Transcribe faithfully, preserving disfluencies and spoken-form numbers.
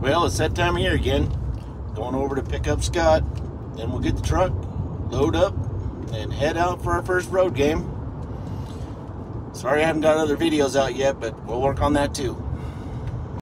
Well, it's that time of year again. Going over to pick up Scott. Then we'll get the truck, load up, and head out for our first road game. Sorry I haven't got other videos out yet, but we'll work on that too.